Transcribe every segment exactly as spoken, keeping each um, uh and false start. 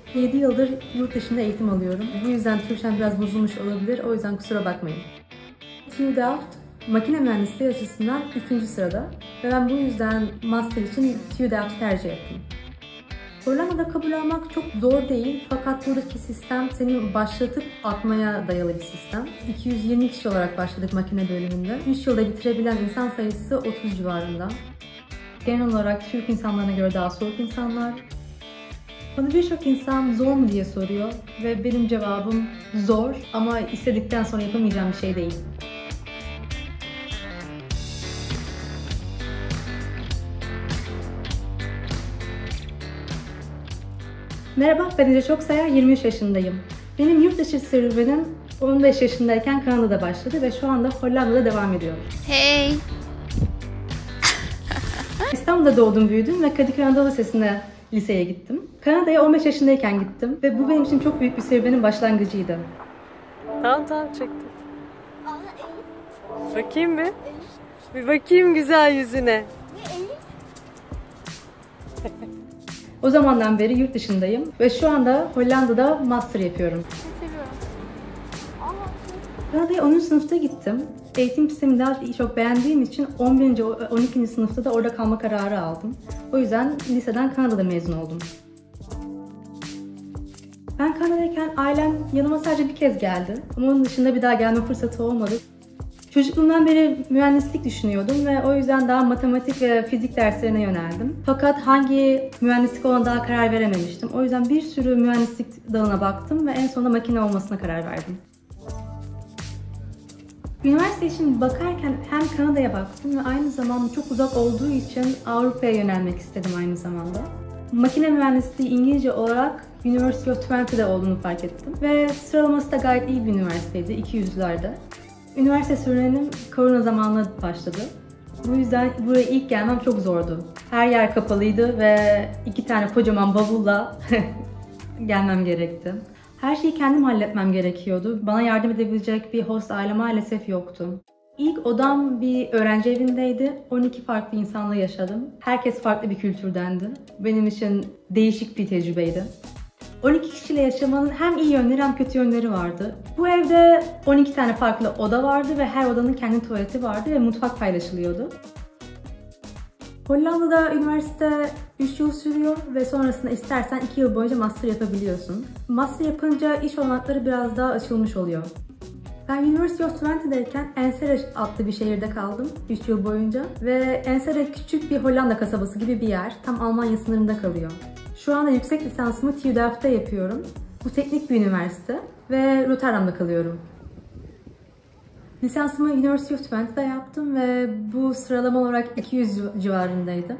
yedi yıldır yurt dışında eğitim alıyorum. Bu yüzden Türkçem biraz bozulmuş olabilir. O yüzden kusura bakmayın. T U Delft makine mühendisliği açısından üçüncü sırada ve ben bu yüzden master için T U Delft'i tercih ettim. Hollanda'da kabul almak çok zor değil fakat buradaki sistem seni başlatıp atmaya dayalı bir sistem. iki yüz yirmi kişi olarak başladık makine bölümünde. üç yılda bitirebilen insan sayısı otuz civarında. Genel olarak Türk insanlarına göre daha soğuk insanlar. Bana birçok insan zor mu diye soruyor ve benim cevabım zor ama istedikten sonra yapamayacağım bir şey değil. Merhaba, ben Ece Çoksayar, yirmi üç yaşındayım. Benim yurt dışı serüvenim on beş yaşındayken Kanada'da başladı ve şu anda Hollanda'da devam ediyor. Hey! İstanbul'da doğdum, büyüdüm ve Kadıköy Anadolu Lisesi'ne liseye gittim. Kanada'ya on beş yaşındayken gittim ve bu benim için çok büyük bir serüvenin başlangıcıydı. Tamam tamam çektim. Bakayım mı? Bir bakayım güzel yüzüne. O zamandan beri yurt dışındayım ve şu anda Hollanda'da master yapıyorum. Kanada'ya onuncu sınıfta gittim. Eğitim sistemini daha çok beğendiğim için on birinci on ikinci sınıfta da orada kalma kararı aldım. O yüzden liseden Kanada'da mezun oldum. Ben Kanada'dayken ailem yanıma sadece bir kez geldi. Ama onun dışında bir daha gelme fırsatı olmadı. Çocukluğumdan beri mühendislik düşünüyordum ve o yüzden daha matematik ve fizik derslerine yöneldim. Fakat hangi mühendislik olduğuna daha karar verememiştim. O yüzden bir sürü mühendislik dalına baktım ve en sonunda makine olmasına karar verdim. Üniversite için bakarken hem Kanada'ya baktım ve aynı zamanda çok uzak olduğu için Avrupa'ya yönelmek istedim aynı zamanda. Makine mühendisliği İngilizce olarak University of Twente'de olduğunu fark ettim ve sıralaması da gayet iyi bir üniversiteydi, iki yüzlerde. Üniversite serüvenim korona zamanına başladı. Bu yüzden buraya ilk gelmem çok zordu. Her yer kapalıydı ve iki tane kocaman bavulla gelmem gerekti. Her şeyi kendim halletmem gerekiyordu. Bana yardım edebilecek bir host aile maalesef yoktu. İlk odam bir öğrenci evindeydi. on iki farklı insanla yaşadım. Herkes farklı bir kültürdendi. Benim için değişik bir tecrübeydi. on iki kişiyle yaşamanın hem iyi yönleri hem kötü yönleri vardı. Bu evde on iki tane farklı oda vardı ve her odanın kendi tuvaleti vardı ve mutfak paylaşılıyordu. Hollanda'da üniversite üç yıl sürüyor ve sonrasında istersen iki yıl boyunca master yapabiliyorsun. Master yapınca iş olanakları biraz daha açılmış oluyor. Ben University of Twente'deyken Ensere adlı bir şehirde kaldım üç yıl boyunca ve Ensere küçük bir Hollanda kasabası gibi bir yer, tam Almanya sınırında kalıyor. Şu anda yüksek lisansımı T U Delft'te yapıyorum. Bu teknik bir üniversite ve Rotterdam'da kalıyorum. Lisansımı University of Twente'de yaptım ve bu sıralama olarak iki yüz civarındaydı.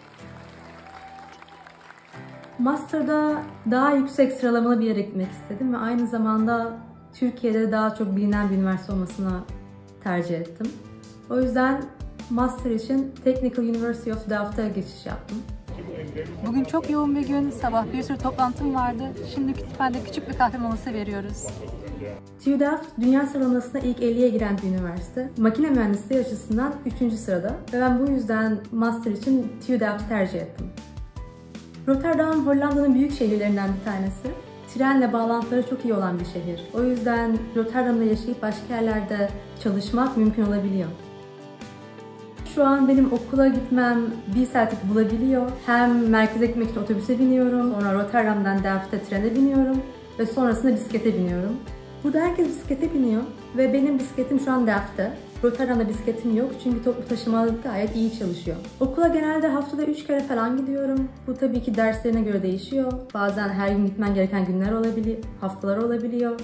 Master'da daha yüksek sıralamalı bir yere gitmek istedim ve aynı zamanda Türkiye'de daha çok bilinen bir üniversite olmasına tercih ettim. O yüzden Master için Technical University of Delft'e geçiş yaptım. Bugün çok yoğun bir gün, sabah bir sürü toplantım vardı. Şimdi kütüphanede küçük bir kahve molası veriyoruz. T U Delft, dünya sıralamasına ilk elliye giren bir üniversite. Makine mühendisliği açısından üçüncü sırada ve ben bu yüzden master için T U Delft'i tercih ettim. Rotterdam, Hollanda'nın büyük şehirlerinden bir tanesi. Trenle bağlantıları çok iyi olan bir şehir. O yüzden Rotterdam'da yaşayıp başka yerlerde çalışmak mümkün olabiliyor. Şu an benim okula gitmem bir saatlik bulabiliyor. Hem merkeze gitmek için otobüse biniyorum, sonra Rotterdam'dan Delft'e trene biniyorum ve sonrasında bisiklete biniyorum. Burada herkes bisiklete biniyor ve benim bisikletim şu an Delft'te. Rotterdam'da bisikletim yok çünkü toplu taşıma gayet iyi çalışıyor. Okula genelde haftada üç kere falan gidiyorum. Bu tabii ki derslerine göre değişiyor. Bazen her gün gitmen gereken günler olabiliyor, haftalar olabiliyor.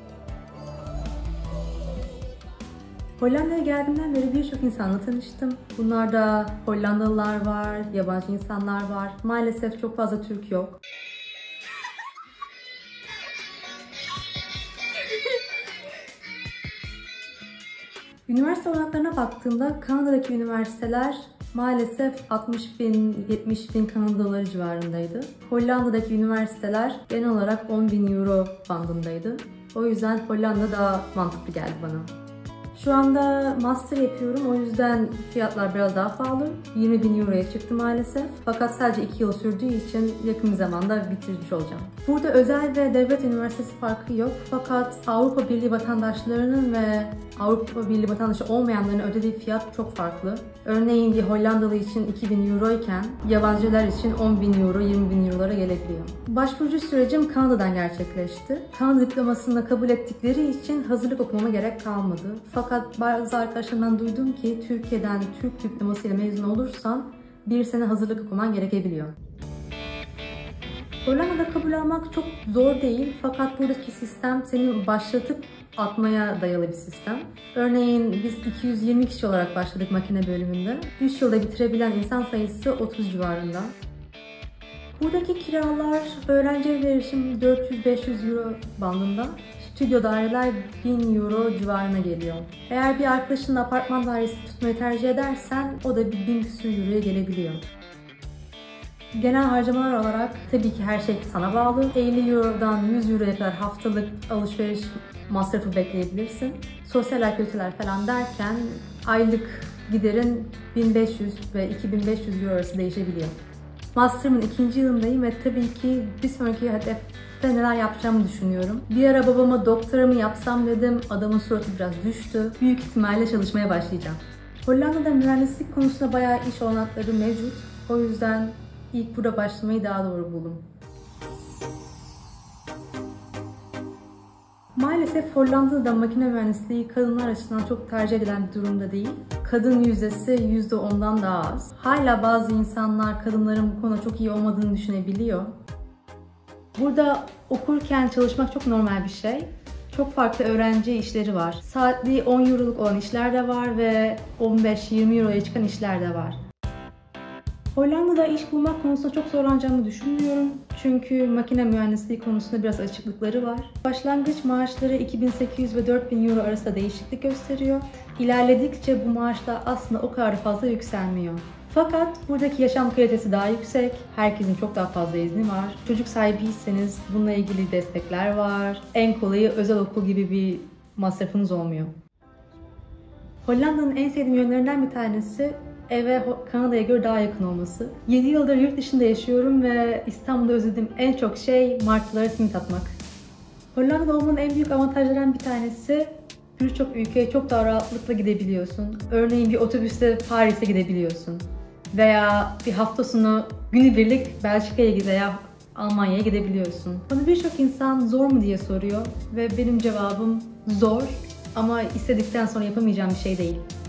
Hollanda'ya geldiğimden beri birçok insanla tanıştım. Bunlarda Hollandalılar var, yabancı insanlar var. Maalesef çok fazla Türk yok. Üniversite olanaklarına baktığımda Kanada'daki üniversiteler maalesef altmış bin yetmiş bin Kanada doları civarındaydı. Hollanda'daki üniversiteler genel olarak on bin euro bandındaydı. O yüzden Hollanda daha mantıklı geldi bana. Şu anda master yapıyorum, o yüzden fiyatlar biraz daha pahalı. yirmi bin euroya çıktı maalesef. Fakat sadece iki yıl sürdüğü için yakın bir zamanda bitirmiş olacağım. Burada özel ve devlet üniversitesi farkı yok. Fakat Avrupa Birliği vatandaşlarının ve Avrupa Birliği vatandaşı olmayanların ödediği fiyat çok farklı. Örneğin bir Hollandalı için iki bin euro iken yabancılar için on bin euro, yirmi bin eurolara gelebiliyor. Başvurucu sürecim Kanada'dan gerçekleşti. Kanada diplomasını kabul ettikleri için hazırlık okumama gerek kalmadı. Fakat bazı arkadaşlarımdan duydum ki Türkiye'den Türk diplomasıyla mezun olursan bir sene hazırlık okuman gerekebiliyor. Hollanda'da kabul almak çok zor değil, fakat buradaki sistem seni başlatıp atmaya dayalı bir sistem. Örneğin biz iki yüz yirmi kişi olarak başladık makine bölümünde. üç yılda bitirebilen insan sayısı otuz civarında. Buradaki kiralar, öğrenci evleri için dört yüz beş yüz euro bandında. Stüdyo daireler bin euro civarına geliyor. Eğer bir arkadaşının apartman dairesi tutmayı tercih edersen o da bir bin küsur euroya gelebiliyor. Genel harcamalar olarak tabii ki her şey sana bağlı. elli eurodan yüz euroya kadar haftalık alışveriş masrafı bekleyebilirsin. Sosyal aktiviteler falan derken aylık giderin bin beş yüz ve iki bin beş yüz euro arası değişebiliyor. Master'ımın ikinci yılındayım ve tabii ki bir sonraki hedefte neler yapacağımı düşünüyorum. Bir ara babama doktoramı yapsam dedim, adamın suratı biraz düştü. Büyük ihtimalle çalışmaya başlayacağım. Hollanda'da mühendislik konusunda bayağı iş olanakları mevcut. O yüzden ilk burada başlamayı daha doğru buldum. Maalesef Hollanda'da makine mühendisliği kadınlar açısından çok tercih edilen bir durumda değil. Kadın yüzdesi yüzde ondan daha az. Hala bazı insanlar kadınların bu konuda çok iyi olmadığını düşünebiliyor. Burada okurken çalışmak çok normal bir şey. Çok farklı öğrenci işleri var. Saatli on euroluk olan işler de var ve on beş yirmi euroya çıkan işler de var. Hollanda'da iş bulmak konusunda çok zorlanacağımı düşünmüyorum. Çünkü makine mühendisliği konusunda biraz açıklıkları var. Başlangıç maaşları iki bin sekiz yüz ve dört bin euro arasında değişiklik gösteriyor. İlerledikçe bu maaşlar aslında o kadar fazla yükselmiyor. Fakat buradaki yaşam kalitesi daha yüksek. Herkesin çok daha fazla izni var. Çocuk sahibiyseniz bununla ilgili destekler var. En kolayı özel okul gibi bir masrafınız olmuyor. Hollanda'nın en sevdiğim yönlerinden bir tanesi eve Kanada'ya göre daha yakın olması. yedi yıldır yurt dışında yaşıyorum ve İstanbul'da özlediğim en çok şey martılara simit atmak. Hollanda'da olmanın en büyük avantajlarından bir tanesi birçok ülkeye çok daha rahatlıkla gidebiliyorsun. Örneğin bir otobüste Paris'e gidebiliyorsun. Veya bir hafta sonu günübirlik Belçika'ya veya Almanya'ya gidebiliyorsun. Bana birçok insan zor mu diye soruyor ve benim cevabım zor ama istedikten sonra yapamayacağım bir şey değil.